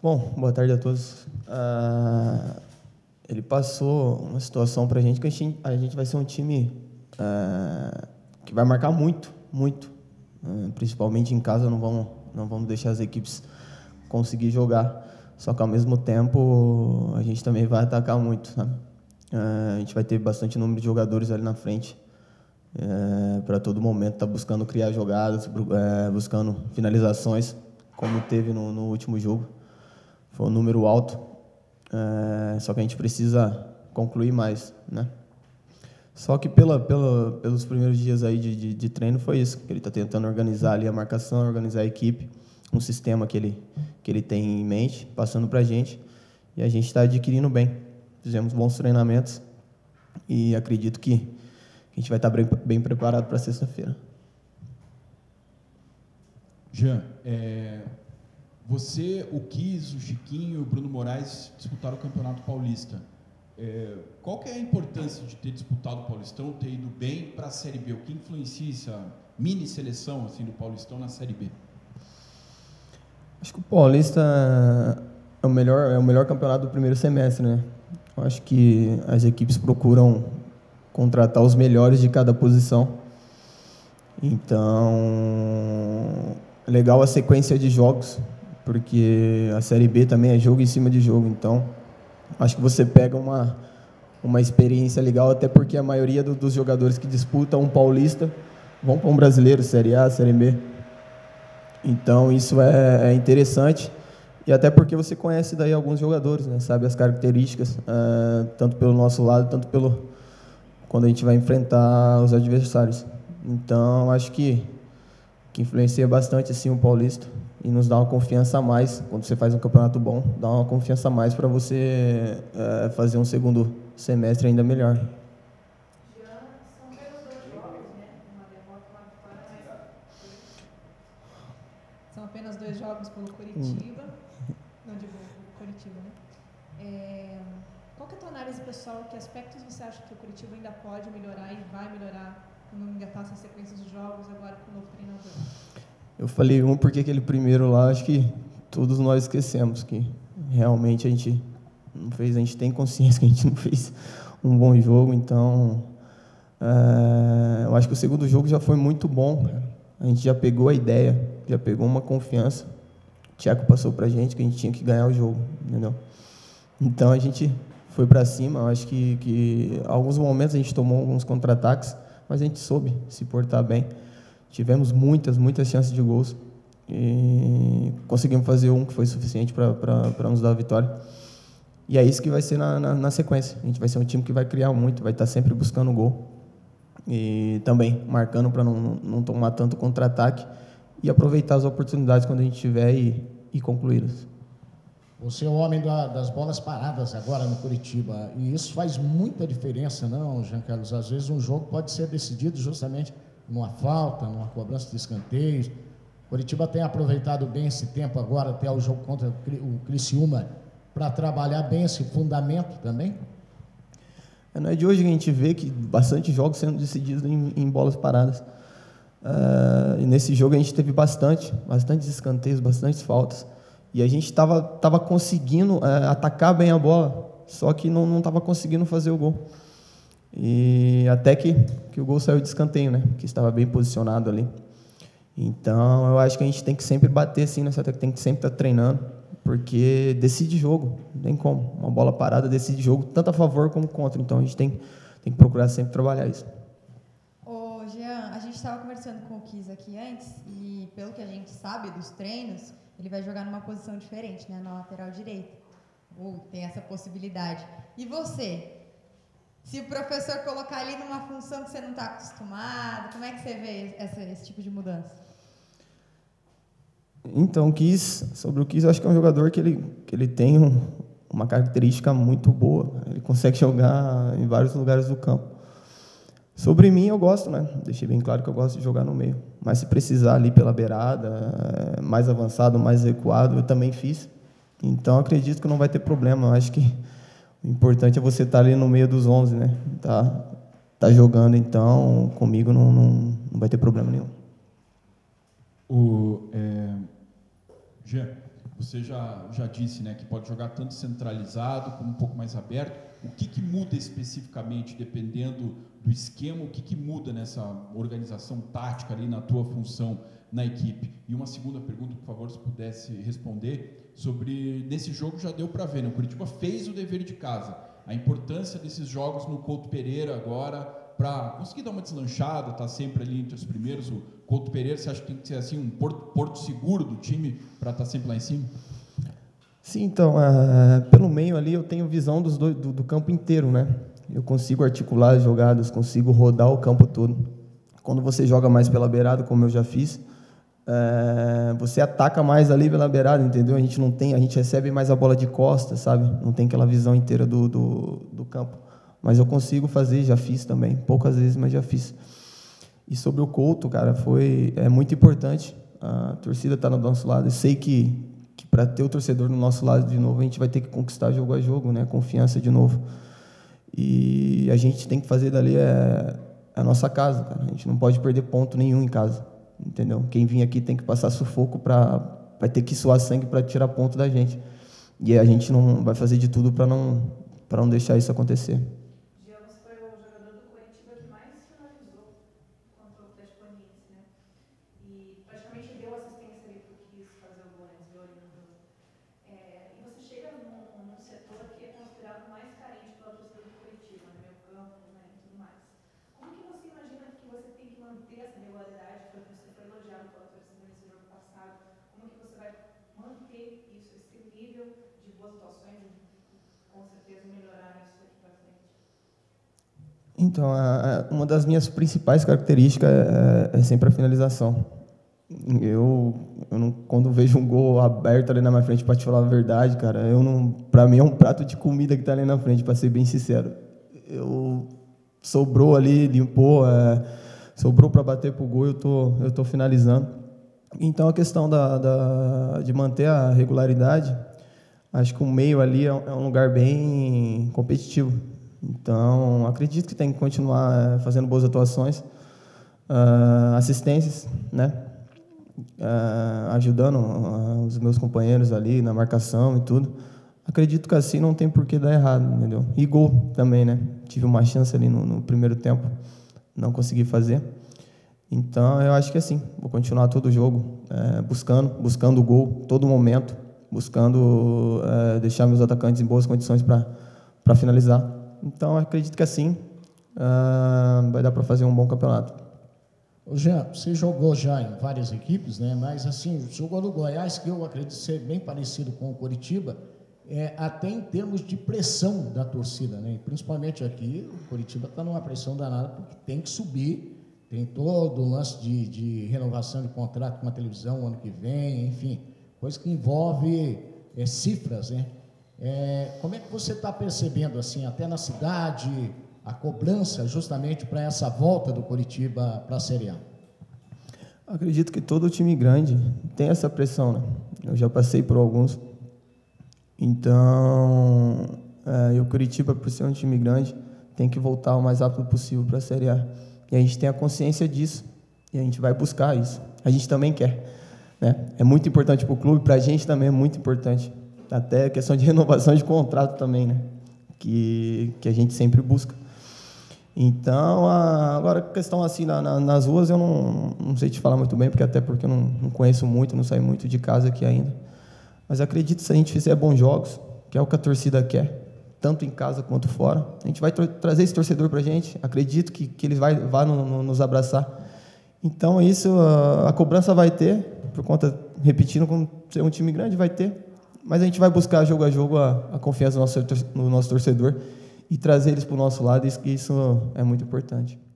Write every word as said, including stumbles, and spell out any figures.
Bom, boa tarde a todos. Uh, ele passou uma situação para a gente que a gente, a gente vai ser um time uh, que vai marcar muito, muito. Uh, principalmente em casa, não vamos, não vamos deixar as equipes conseguir jogar. Só que, ao mesmo tempo, a gente também vai atacar muito, sabe? Uh, a gente vai ter bastante número de jogadores ali na frente. Uh, para todo momento estar tá buscando criar jogadas, uh, buscando finalizações, como teve no, no último jogo. Foi um número alto, é, só que a gente precisa concluir mais, né? Só que pela, pela, pelos primeiros dias aí de, de, de treino foi isso, que ele está tentando organizar ali a marcação, organizar a equipe, um sistema que ele, que ele tem em mente, passando para a gente, e a gente está adquirindo bem. Fizemos bons treinamentos e acredito que a gente vai estar bem, bem preparado para sexta-feira. Jean, é... Você, o Kiss, o Chiquinho e o Bruno Moraes disputaram o Campeonato Paulista. É, qual que é a importância de ter disputado o Paulistão, ter ido bem para a Série B? O que influencia essa mini-seleção assim, do Paulistão na Série B? Acho que o Paulista é o melhor, é o melhor campeonato do primeiro semestre, né? Eu acho que as equipes procuram contratar os melhores de cada posição. Então, é legal a sequência de jogos, porque a Série B também é jogo em cima de jogo, então acho que você pega uma, uma experiência legal, até porque a maioria do, dos jogadores que disputam um paulista vão para um brasileiro, Série A, Série B. Então isso é, é interessante, e até porque você conhece daí alguns jogadores, né? Sabe as características, uh, tanto pelo nosso lado, tanto pelo quando a gente vai enfrentar os adversários. Então acho que, que influencia bastante assim, o paulista. E nos dá uma confiança a mais, quando você faz um campeonato bom, dá uma confiança a mais para você é, fazer um segundo semestre ainda melhor. São apenas dois jogos, né? Uma derrota, uma vitória, mas... São apenas dois jogos pelo Curitiba. Hum. Não digo Curitiba, né? É... Qual que é a tua análise pessoal? Que aspectos você acha que o Curitiba ainda pode melhorar e vai melhorar quando engatar essa sequência de jogos agora com o novo treinador? Eu falei um porque aquele primeiro lá, acho que todos nós esquecemos que realmente a gente não fez, a gente tem consciência que a gente não fez um bom jogo, então é, eu acho que o segundo jogo já foi muito bom, a gente já pegou a ideia, já pegou uma confiança, o Tcheco passou pra gente que a gente tinha que ganhar o jogo, entendeu? Então a gente foi para cima, eu acho que, que em alguns momentos a gente tomou alguns contra-ataques, mas a gente soube se portar bem. Tivemos muitas, muitas chances de gols e conseguimos fazer um que foi suficiente para nos dar a vitória. E é isso que vai ser na, na, na sequência. A gente vai ser um time que vai criar muito, vai estar sempre buscando gol e também marcando para não, não tomar tanto contra-ataque e aproveitar as oportunidades quando a gente tiver e, e concluí-las. Você é o homem da, das bolas paradas agora no Curitiba e isso faz muita diferença, não, Jean Carlos? Às vezes um jogo pode ser decidido justamente numa falta, numa cobrança de escanteios. O Curitiba tem aproveitado bem esse tempo agora, até o jogo contra o Criciúma, para trabalhar bem esse fundamento também? É, não é de hoje que a gente vê que bastante jogos sendo decididos em, em bolas paradas. Uh, e nesse jogo a gente teve bastante, bastantes escanteios, bastantes faltas. E a gente estava tava conseguindo uh, atacar bem a bola, só que não estava conseguindo fazer o gol. E até que, que o gol saiu de escanteio, né? Que estava bem posicionado ali. Então, eu acho que a gente tem que sempre bater assim nessa tecla, tem que sempre estar treinando, porque decide jogo, não tem como. Uma bola parada decide jogo, tanto a favor como contra. Então, a gente tem, tem que procurar sempre trabalhar isso. Ô, Jean, a gente estava conversando com o Kiss aqui antes, e pelo que a gente sabe dos treinos, ele vai jogar numa posição diferente, né? Na lateral direita. Ou tem essa possibilidade. E você? Se o professor colocar ali numa função que você não está acostumado, como é que você vê essa, esse tipo de mudança? Então, o Kiss, sobre o Kiss, eu acho que é um jogador que ele, que ele tem um, uma característica muito boa. Ele consegue jogar em vários lugares do campo. Sobre mim, eu gosto, né? Deixei bem claro que eu gosto de jogar no meio. Mas se precisar ali pela beirada, mais avançado, mais recuado, eu também fiz. Então, acredito que não vai ter problema. Eu acho que o importante é você estar ali no meio dos onze, né? Tá, tá jogando, então, comigo não, não, não vai ter problema nenhum. O, é, Jean, Você já, já disse, né, que pode jogar tanto centralizado como um pouco mais aberto. O que, que muda especificamente, dependendo do esquema, o que, que muda nessa organização tática ali na tua função na equipe? E uma segunda pergunta, por favor, se pudesse responder, sobre, nesse jogo já deu para ver, né? O Curitiba fez o dever de casa. A importância desses jogos no Couto Pereira agora, para conseguir dar uma deslanchada, tá sempre ali entre os primeiros. O Couto Pereira, você acha que tem que ser assim um porto, porto seguro do time para estar tá sempre lá em cima? Sim, então, uh, pelo meio ali eu tenho visão dos dois, do, do campo inteiro, né? Eu consigo articular as jogadas, consigo rodar o campo todo. Quando você joga mais pela beirada, como eu já fiz, uh, você ataca mais ali pela beirada, entendeu? A gente não tem, a gente recebe mais a bola de costas, sabe? Não tem aquela visão inteira do, do, do campo. Mas eu consigo fazer, já fiz também, poucas vezes, mas já fiz. E sobre o Couto, cara, foi é muito importante. A torcida está no nosso lado. Eu sei que, que para ter o torcedor no nosso lado de novo, a gente vai ter que conquistar jogo a jogo, né? Confiança de novo. E a gente tem que fazer dali é, a nossa casa, cara. A gente não pode perder ponto nenhum em casa, entendeu? Quem vir aqui tem que passar sufoco para vai ter que suar sangue para tirar ponto da gente. E a gente não vai fazer de tudo para não para não deixar isso acontecer. Então, a, a, uma das minhas principais características é, é sempre a finalização. Eu, eu não, quando vejo um gol aberto ali na minha frente, para te falar a verdade, cara, eu não, para mim é um prato de comida que está ali na frente, para ser bem sincero. Eu sobrou ali, limpou, é, sobrou para bater pro gol, eu tô, eu tô finalizando. Então, a questão da, da, de manter a regularidade, acho que o meio ali é, é um lugar bem competitivo. Então, acredito que tem que continuar fazendo boas atuações, uh, assistências, né? Uh, ajudando uh, os meus companheiros ali na marcação e tudo. Acredito que assim não tem por que dar errado, entendeu? E gol também, né? Tive uma chance ali no, no primeiro tempo, não consegui fazer. Então, eu acho que assim, vou continuar todo o jogo, uh, buscando, buscando o gol, todo momento, buscando uh, deixar meus atacantes em boas condições para para finalizar. Então, acredito que assim uh, vai dar para fazer um bom campeonato. Ô Jean, você jogou já em várias equipes, né? Mas assim, jogou no Goiás, que eu acredito ser bem parecido com o Coritiba, é, até em termos de pressão da torcida, né? E principalmente aqui, o Coritiba está numa pressão danada, porque tem que subir, tem todo o lance de, de renovação de contrato com a televisão ano que vem, enfim, coisa que envolve é, cifras, né? É, como é que você está percebendo, assim, até na cidade, a cobrança justamente para essa volta do Coritiba para a Série A? Acredito que todo time grande tem essa pressão, né? Eu já passei por alguns. Então, é, e o Coritiba, por ser um time grande, tem que voltar o mais rápido possível para a Série A. E a gente tem a consciência disso. E a gente vai buscar isso. A gente também quer, né? É muito importante para o clube, para a gente também é muito importante. Até a questão de renovação de contrato também, né? Que, que a gente sempre busca. Então, a, agora, a questão assim, na, na, nas ruas, eu não, não sei te falar muito bem, porque até porque eu não, não conheço muito, não saio muito de casa aqui ainda. Mas acredito que se a gente fizer bons jogos, que é o que a torcida quer, tanto em casa quanto fora, a gente vai tra trazer esse torcedor para a gente. Acredito que, que ele vai, vai no, no, nos abraçar. Então, isso, a, a cobrança vai ter, por conta, repetindo, como ser um time grande, vai ter. Mas a gente vai buscar jogo a jogo a, a confiança no nosso, no nosso torcedor e trazer eles para o nosso lado, e isso, isso é muito importante.